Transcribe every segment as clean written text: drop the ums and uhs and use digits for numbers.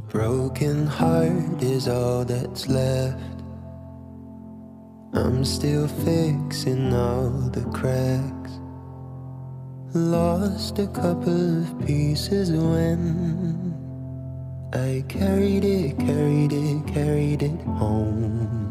broken heart is all that's left. I'm still fixing all the cracks. Lost a couple of pieces when I carried it home.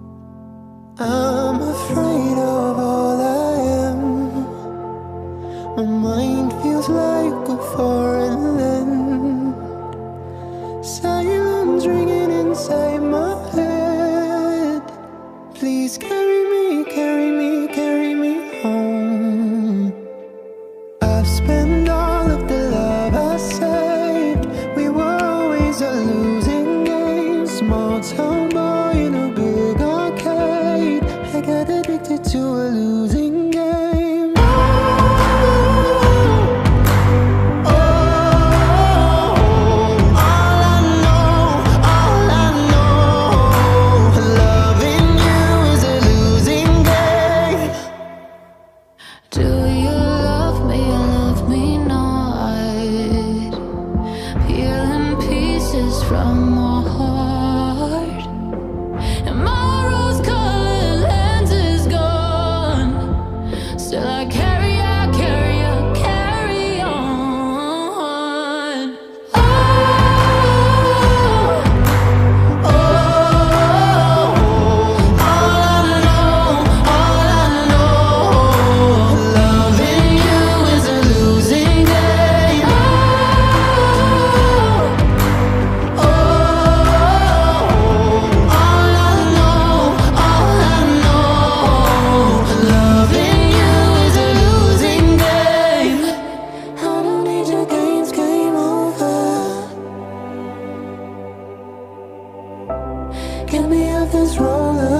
I'm afraid of all I am. My mind feels like a foreign land. Silence ringing inside my head. Please carry me, carry me, carry me home. I've spent all of the love I saved. We were always a losing game. Small town boy in a big arcade. I got addicted to a losing game. Do you love me or love me not? Peeling pieces from my heart, and my rose-colored lens is gone. Still I carry on. Get me off this roller